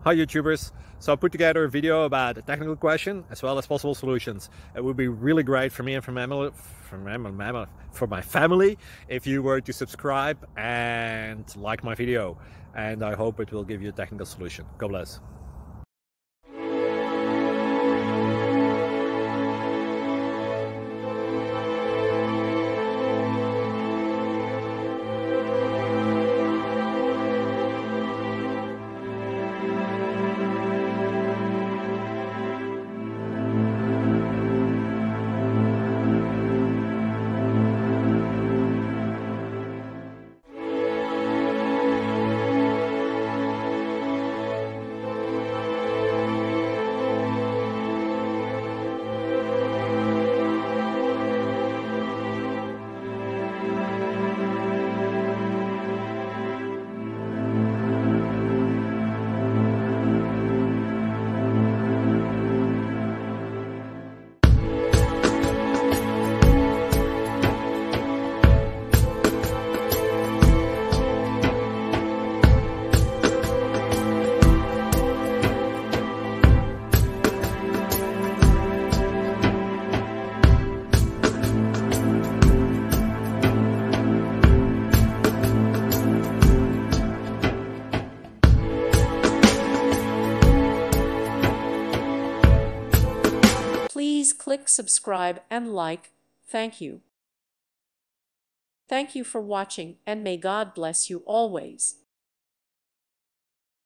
Hi YouTubers. So I put together a video about a technical question as well as possible solutions. It would be really great for me and for my family if you were to subscribe and like my video, and I hope it will give you a technical solution. God bless. Please click subscribe and like. Thank you. Thank you for watching, and may God bless you always.